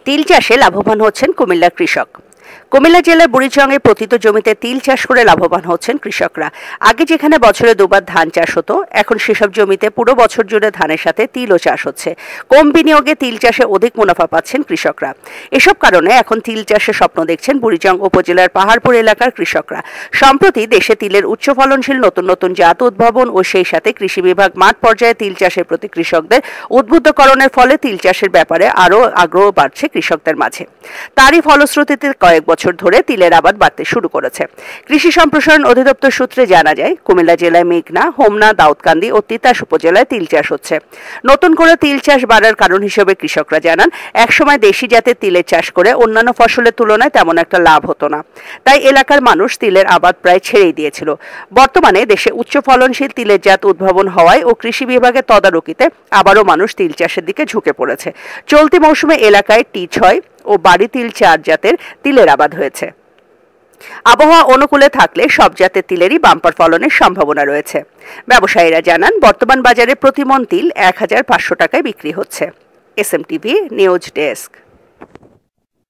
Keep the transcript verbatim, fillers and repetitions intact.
তিল চাষে লাভবান হচ্ছেন কুমিল্লার কৃষক। কুমিল্লা জেলার বুড়িচংয়ে পতিত জমিতে তিল চাষ করে লাভবান হচ্ছেন কৃষকরা। আগে যেখানে বছরে দুবার ধান চাষ হতো, এখন সেসব জমিতে পুরো বছর জুড়ে ধানের সাথে তিলও চাষ হচ্ছে। কম বিনিয়োগে তিল চাষে অধিক মুনাফা পাচ্ছেন কৃষকরা। এসব কারণে এখন তিল চাষের স্বপ্ন দেখছেন বুড়িচং উপজেলার পাহাড়পুর এলাকার কৃষকরা। সম্প্রতি দেশে তিলের উচ্চ ফলনশীল নতুন নতুন জাত উদ্ভাবন ও সেই সাথে কৃষি বিভাগ মাঠ পর্যায়ে তিল চাষের প্রতি কৃষকদের উদ্বুদ্ধকরণের ফলে তিল চাষের ব্যাপারে আরও আগ্রহ বাড়ছে কৃষকদের মাঝে। তারই ফলশ্রুতিতে কয়েক বছর ধরে তিলের আবাদ বাড়তে শুরু করেছে। কৃষি সম্প্রসারণ অধিদপ্তর সূত্রে জানা যায়, কুমিল্লা জেলায় মেঘনা, হোমনা, দাউদকান্দি ও তিতাস উপজেলায় তিল চাষ হচ্ছে। নতুন করে তিল চাষ বাড়ার কারণ হিসেবে কৃষকরা জানান, একসময় দেশি জাতের তিলের চাষ করে অন্যান্য ফসলের তুলনায় তেমন একটা লাভ হতো না, তাই এলাকার মানুষ তিলের আবাদ প্রায় ছেড়েই দিয়েছিল। বর্তমানে দেশে উচ্চ ফলনশীল তিলের জাত উদ্ভাবন হওয়ায় ও কৃষি বিভাগের তদারকিতে আবারও মানুষ তিল চাষের দিকে ঝুঁকে পড়েছে। চলতি মৌসুমে এলাকায় টি ছয় ও বাড়ি তিল চার জাতের তিলের আবাদ হয়েছে। আবহাওয়া অনুকূলে থাকলে সব জাতের তিলেরই বাম্পার ফলনের সম্ভাবনা রয়েছে। ব্যবসায়ীরা জানান, বর্তমান বাজারে প্রতি মণ তিল এক হাজার পাঁচশো টাকায় বিক্রি হচ্ছে। S M TV news desk.